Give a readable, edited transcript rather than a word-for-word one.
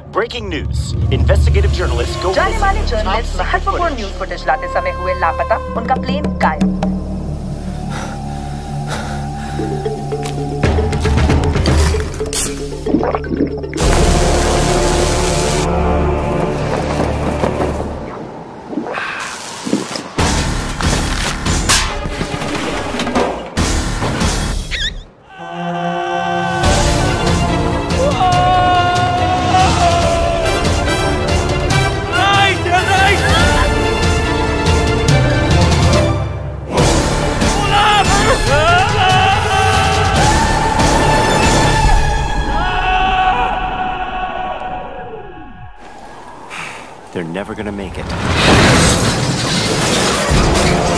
Breaking news. Investigative journalists go जाने माने missing. Journalist Top secret महत्वपूर्ण footage. न्यूज फुटेज लाते समय हुए लापता, उनका प्लेन गायब। They're never gonna make it.